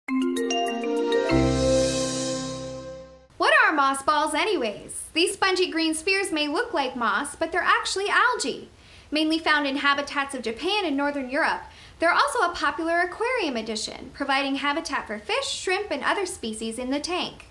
What are moss balls anyways? These spongy green spheres may look like moss, but they're actually algae. Mainly found in habitats of Japan and Northern Europe, they're also a popular aquarium addition, providing habitat for fish, shrimp, and other species in the tank.